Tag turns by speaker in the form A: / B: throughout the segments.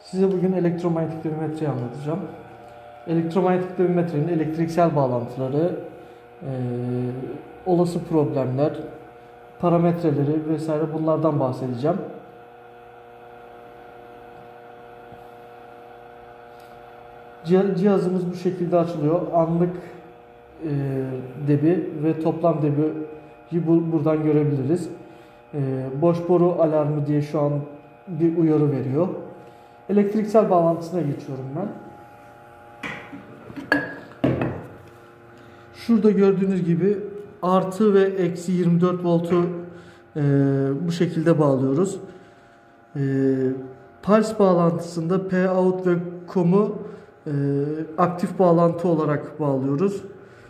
A: Size bugün elektromanyetik dövümetreyi anlatacağım. Elektromanyetik dövümetrenin elektriksel bağlantıları, olası problemler, parametreleri vesaire bunlardan bahsedeceğim. Cihazımız bu şekilde açılıyor. Anlık debi ve toplam debiyi buradan görebiliriz. Boş boru alarmı diye şu an bir uyarı veriyor. Elektriksel bağlantısına geçiyorum ben. Şurada gördüğünüz gibi artı ve eksi 24 voltu bu şekilde bağlıyoruz. Pulse bağlantısında P out ve COM'u aktif bağlantı olarak bağlıyoruz.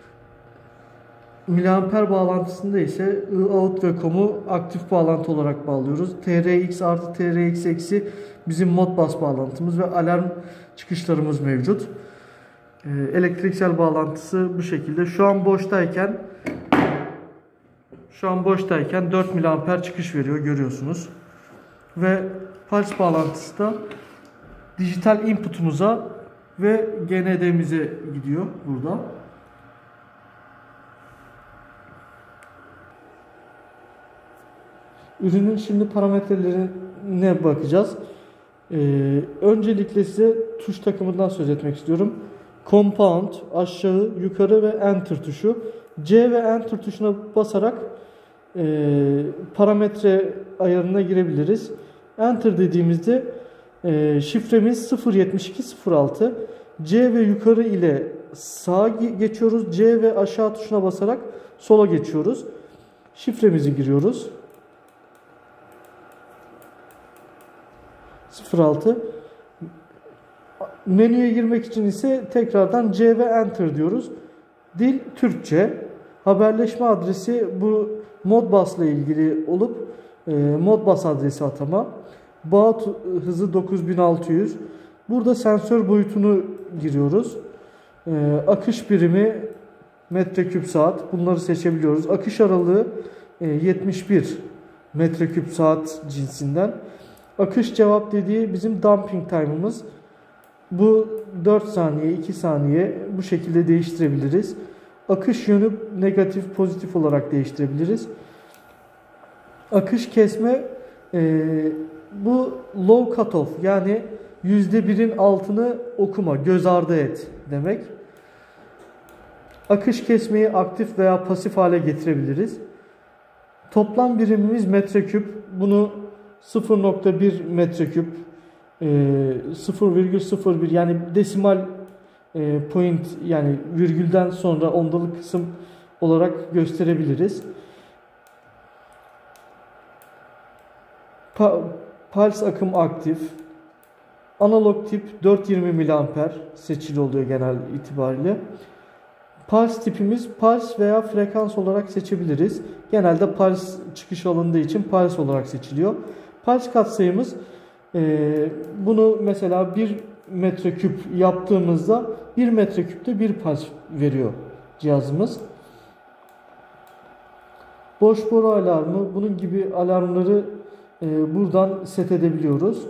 A: Miliamper bağlantısında ise I out ve COM'u aktif bağlantı olarak bağlıyoruz. TRX artı TRX eksi bizim Modbus bağlantımız ve alarm çıkışlarımız mevcut. Elektriksel bağlantısı bu şekilde. Şu an boştayken 4 miliamper çıkış veriyor, görüyorsunuz. Ve pulse bağlantısı da dijital input'umuza ve GND'mize gidiyor burada. Ürünün şimdi parametrelerine bakacağız. Öncelikle size tuş takımından söz etmek istiyorum. Compound, aşağı, yukarı ve Enter tuşu. C ve Enter tuşuna basarak parametre ayarına girebiliriz. Enter dediğimizde şifremiz 07206. C ve yukarı ile sağa geçiyoruz. C ve aşağı tuşuna basarak sola geçiyoruz. Şifremizi giriyoruz. 06. Menüye girmek için ise tekrardan C ve Enter diyoruz. Dil Türkçe. Haberleşme adresi bu Modbus ile ilgili olup Modbus adresi atama. Bağ hızı 9600. Burada sensör boyutunu giriyoruz. Akış birimi metreküp saat. Bunları seçebiliyoruz. Akış aralığı 71 metreküp saat cinsinden. Akış cevap dediği bizim dumping time'ımız. Bu 4 saniye, 2 saniye bu şekilde değiştirebiliriz. Akış yönü negatif, pozitif olarak değiştirebiliriz. Akış kesme bu low cutoff, yani %1'in altını okuma, göz ardı et demek. Akış kesmeyi aktif veya pasif hale getirebiliriz. Toplam birimimiz metreküp. Bunu 0.1 metreküp, 0,01 yani desimal point, yani virgülden sonra ondalık kısım olarak gösterebiliriz. Pulse akım aktif. Analog tip 420 miliamper seçili oluyor genel itibariyle. Pulse tipimiz pulse veya frekans olarak seçebiliriz. Genelde pulse çıkış alındığı için pulse olarak seçiliyor. Pulse katsayımız bunu mesela 1 metreküp yaptığımızda 1 metreküpte 1 pulse veriyor cihazımız. Boş boru alarmı, bunun gibi alarmları buradan set edebiliyoruz.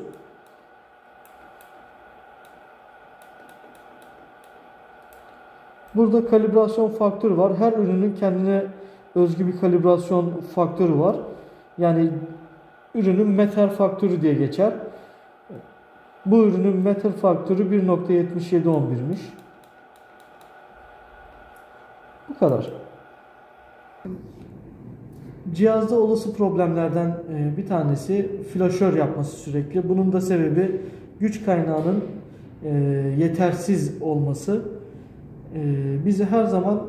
A: Burada kalibrasyon faktörü var. Her ürünün kendine özgü bir kalibrasyon faktörü var. Yani ürünün meter faktörü diye geçer. Bu ürünün meter faktörü 1.7711'miş. Bu kadar. Cihazda olası problemlerden bir tanesi flaşör yapması sürekli. Bunun da sebebi güç kaynağının yetersiz olması. Bize her zaman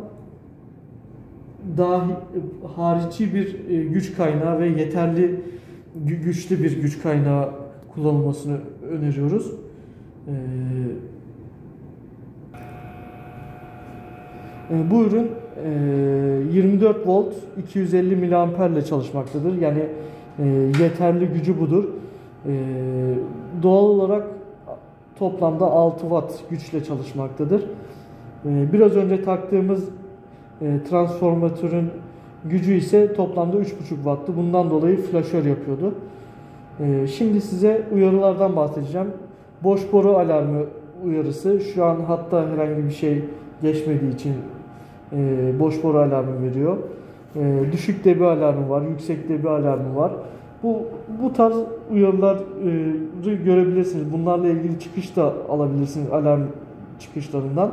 A: harici bir güç kaynağı ve yeterli güçlü bir güç kaynağı kullanılmasını öneriyoruz. Bu ürün 24 volt 250 miliamper ile çalışmaktadır. Yani yeterli gücü budur. Doğal olarak toplamda 6 watt güçle çalışmaktadır. Biraz önce taktığımız transformatörün gücü ise toplamda 3,5 watt'tı. Bundan dolayı flaşör yapıyordu. Şimdi size uyarılardan bahsedeceğim. boş boru alarmı uyarısı. Şu an hatta herhangi bir şey geçmediği için boş boru alarmı veriyor. Düşük debi alarmı var, yüksek debi alarmı var. Bu tarz uyarıları görebilirsiniz. Bunlarla ilgili çıkış da alabilirsiniz alarm çıkışlarından.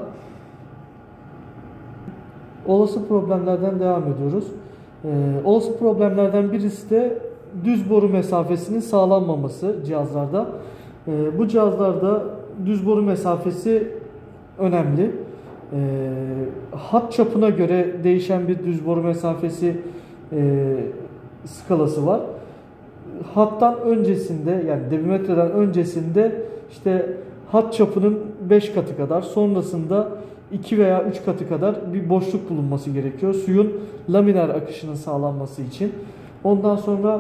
A: Olası problemlerden devam ediyoruz. Olası problemlerden birisi de düz boru mesafesinin sağlanmaması cihazlarda. Bu cihazlarda düz boru mesafesi önemli. Hat çapına göre değişen bir düz boru mesafesi skalası var. Hattan öncesinde, yani debimetreden öncesinde işte hat çapının 5 katı kadar, sonrasında 2 veya 3 katı kadar bir boşluk bulunması gerekiyor suyun laminer akışının sağlanması için. Ondan sonra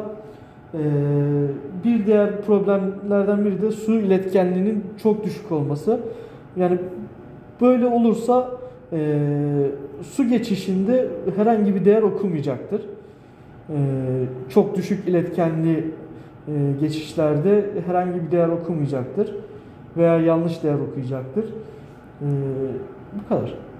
A: bir diğer problemlerden biri de su iletkenliğinin çok düşük olması. Yani böyle olursa su geçişinde herhangi bir değer okumayacaktır. Çok düşük iletkenli geçişlerde herhangi bir değer okumayacaktır veya yanlış değer okuyacaktır. Bu kadar.